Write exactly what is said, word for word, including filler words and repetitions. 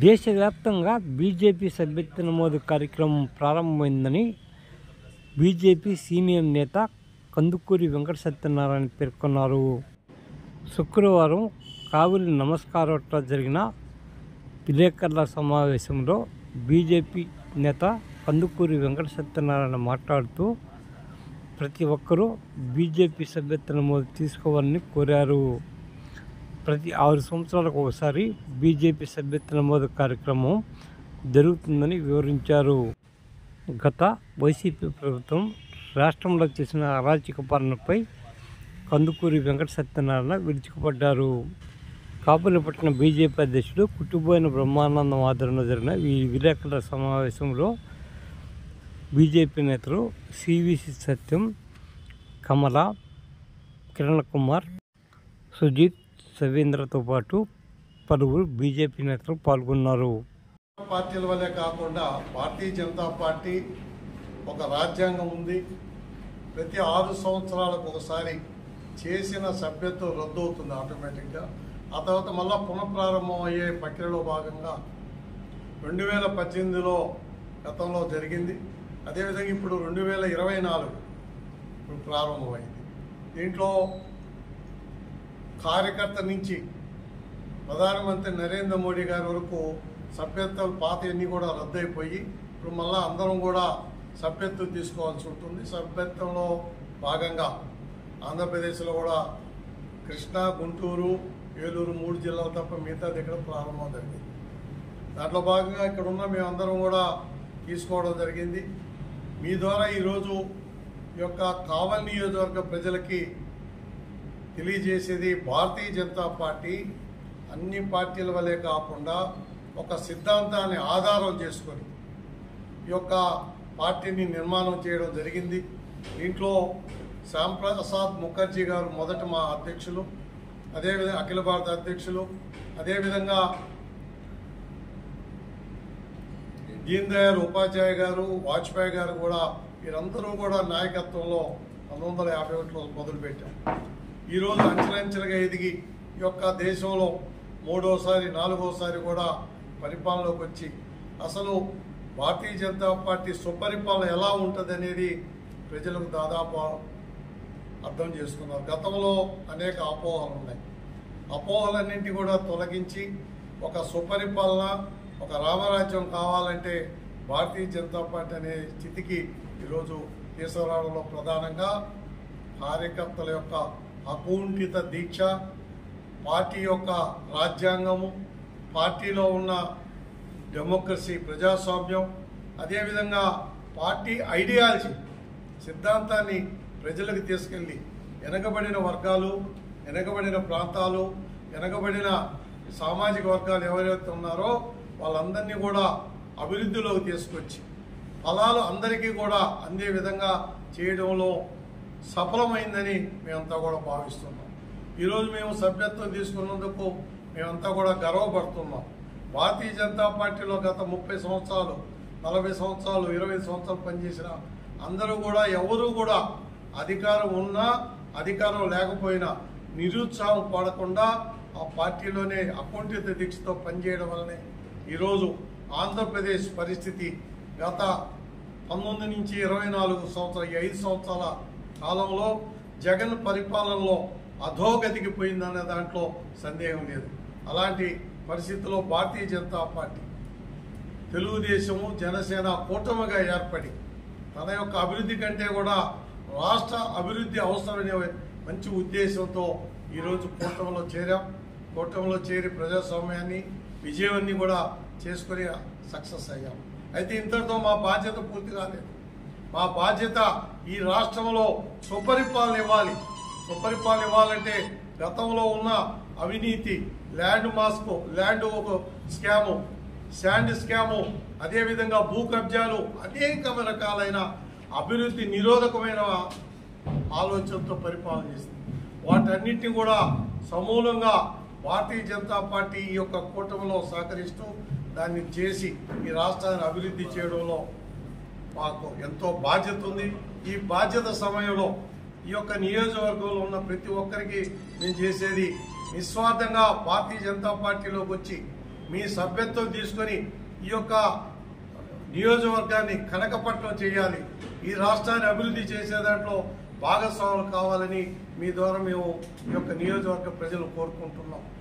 దేశవ్యాప్తంగా బీజేపీ సభ్యత్వ నమోదు కార్యక్రమం ప్రారంభమైందని బీజేపీ సీనియర్ నేత కందుకూరి వెంకట సత్యనారాయణ పేర్కొన్నారు. శుక్రవారం కావిలి నమస్కారోట్లో జరిగిన విలేకరుల సమావేశంలో బీజేపీ నేత కందుకూరి వెంకట సత్యనారాయణ మాట్లాడుతూ ప్రతి ఒక్కరూ బీజేపీ సభ్యత్వ నమోదు తీసుకోవాలని కోరారు. ప్రతి ఆరు సంవత్సరాలకు ఒకసారి బీజేపీ సభ్యత్వ నమోదు కార్యక్రమం జరుగుతుందని వివరించారు. గత వైసీపీ ప్రభుత్వం రాష్ట్రంలో చేసిన అరాచక పాలనపై కందుకూరి వెంకట సత్యనారాయణ విరుచుకుపడ్డారు. కాపులపట్నం బీజేపీ అధ్యక్షుడు కుట్టుబోయిన బ్రహ్మానందం ఆధ్వర్యంలో జరిగిన ఈ విలేకరుల సమావేశంలో బీజేపీ నేతలు సివిసి సత్యం, కమల, కిరణ్ కుమార్, సుజిత్, సవేంద్రతో పాటు పలువురు బీజేపీ నేతలు పాల్గొన్నారు. పార్టీల వల్లే కాకుండా భారతీయ జనతా పార్టీ ఒక రాజ్యాంగం ఉంది. ప్రతి ఆరు సంవత్సరాలకు ఒకసారి చేసిన సభ్యత్వం రద్దు అవుతుంది ఆటోమేటిక్గా. ఆ తర్వాత మళ్ళా పునఃప్రారంభం అయ్యే ప్రక్రియలో భాగంగా రెండు వేల పద్దెనిమిదిలో గతంలో జరిగింది. అదేవిధంగా ఇప్పుడు రెండు వేల ఇరవై నాలుగు ఇప్పుడు ప్రారంభమైంది. దీంట్లో కార్యకర్త నుంచి ప్రధానమంత్రి నరేంద్ర మోడీ గారి వరకు సభ్యత్వాలు పాతవన్నీ కూడా రద్దయిపోయి ఇప్పుడు మళ్ళీ అందరం కూడా సభ్యత్వం తీసుకోవాల్సి ఉంటుంది. సభ్యత్వంలో భాగంగా ఆంధ్రప్రదేశ్లో కూడా కృష్ణా, గుంటూరు, ఏలూరు మూడు జిల్లాలు తప్ప మిగతా దగ్గర ప్రారంభం జరిగింది. దాంట్లో భాగంగా ఇక్కడ ఉన్న మేమందరం కూడా తీసుకోవడం జరిగింది. మీ ద్వారా ఈరోజు ఈ యొక్క కావలి నియోజకవర్గ ప్రజలకి తెలియజేసేది, భారతీయ జనతా పార్టీ అన్ని పార్టీల వల్లే కాకుండా ఒక సిద్ధాంతాన్ని ఆధారం చేసుకొని ఈ యొక్క పార్టీని నిర్మాణం చేయడం జరిగింది. దీంట్లో శ్యాంప్రసాద్ ముఖర్జీ గారు మొదట మా అధ్యక్షులు, అదేవిధంగా అఖిల భారత అధ్యక్షులు, అదేవిధంగా దీన్ దయాళ్ ఉపాధ్యాయ గారు, వాజ్పేయి గారు కూడా వీరందరూ కూడా నాయకత్వంలో పంతొమ్మిది వందల యాభై ఒకటిలో మొదలుపెట్టాం. ఈరోజు అంచెలంచెలుగా ఎదిగి ఈ యొక్క దేశంలో మూడోసారి నాలుగోసారి కూడా పరిపాలనలోకి వచ్చి అసలు భారతీయ జనతా పార్టీ సుపరిపాలన ఎలా ఉంటుంది అనేది ప్రజలకు దాదాపు అర్థం చేసుకున్నారు. గతంలో అనేక అపోహలు ఉన్నాయి. అపోహలన్నింటి కూడా తొలగించి ఒక సుపరిపాలన, ఒక రామరాజ్యం కావాలంటే భారతీయ జనతా పార్టీ అనే స్థితికి ఈరోజు తీసుకురావడంలో ప్రధానంగా కార్యకర్తల యొక్క అకుంఠిత దీక్ష, పార్టీ యొక్క రాజ్యాంగము, పార్టీలో ఉన్న డెమోక్రసీ, ప్రజాస్వామ్యం, అదేవిధంగా పార్టీ ఐడియాలజీ సిద్ధాంతాన్ని ప్రజలకు తీసుకెళ్ళి వెనకబడిన వర్గాలు, వెనకబడిన ప్రాంతాలు, వెనకబడిన సామాజిక వర్గాలు ఎవరైతే ఉన్నారో వాళ్ళందరినీ కూడా అభివృద్ధిలోకి తీసుకొచ్చి ఫలాలు అందరికీ కూడా అందే విధంగా చేయడంలో సఫలమైందని మేమంతా కూడా భావిస్తున్నాం. ఈరోజు మేము సభ్యత్వం తీసుకున్నందుకు మేమంతా కూడా గర్వపడుతున్నాం. భారతీయ జనతా పార్టీలో గత ముప్పై సంవత్సరాలు, నలభై సంవత్సరాలు, ఇరవై సంవత్సరాలు పనిచేసిన అందరూ కూడా ఎవరూ కూడా అధికారం ఉన్నా అధికారం లేకపోయినా నిరుత్సాహం పడకుండా ఆ పార్టీలోనే అకుంఠిత దీక్షతో పనిచేయడం వల్లనే ఈరోజు ఆంధ్రప్రదేశ్ పరిస్థితి గత పంతొమ్మిది నుంచి ఇరవై నాలుగు సంవత్సరాలు ఐదు సంవత్సరాల కాలంలో జగన్ పరిపాలనలో అధోగతికి పోయిందనే దాంట్లో సందేహం లేదు. అలాంటి పరిస్థితుల్లో భారతీయ జనతా పార్టీ తెలుగుదేశము, జనసేన కూటమిగా ఏర్పడి తన యొక్క అభివృద్ధి కంటే కూడా రాష్ట్ర అభివృద్ధి అవసరమనే మంచి ఉద్దేశంతో ఈరోజు కూటమిలో చేరాం. కూటమిలో చేరి ప్రజాస్వామ్యాన్ని, విజయాన్ని కూడా చేసుకుని సక్సెస్ అయ్యాం. అయితే ఇంతటితో మా బాధ్యత పూర్తి కాలేదు. మా బాధ్యత ఈ రాష్ట్రంలో సుపరిపాలన ఇవ్వాలి. సుపరిపాలన ఇవ్వాలంటే గతంలో ఉన్న అవినీతి, ల్యాండ్ మాస్క్, ల్యాండ్ ఒక స్కాము, శాండ్ స్కాము, అదేవిధంగా భూ కబ్జాలు, అనేక రకాలైన అభివృద్ధి నిరోధకమైన ఆలోచనతో పరిపాలన చేస్తుంది. వాటన్నిటిని కూడా సమూలంగా భారతీయ జనతా పార్టీ ఈ యొక్క కూటమిలో సహకరిస్తూ దాన్ని చేసి ఈ రాష్ట్రాన్ని అభివృద్ధి చేయడంలో మాకు ఎంతో బాధ్యత ఉంది. ఈ బాధ్యత సమయంలో ఈ యొక్క నియోజకవర్గంలో ఉన్న ప్రతి ఒక్కరికి మేము చేసేది నిస్వార్థంగా భారతీయ జనతా పార్టీలోకి వచ్చి మీ సభ్యత్వం తీసుకొని ఈ యొక్క నియోజకవర్గాన్ని కనకపట్నం చేయాలి, ఈ రాష్ట్రాన్ని అభివృద్ధి చేసే దాంట్లో భాగస్వాములు కావాలని మీ ద్వారా మేము ఈ యొక్క నియోజకవర్గ ప్రజలు కోరుకుంటున్నాం.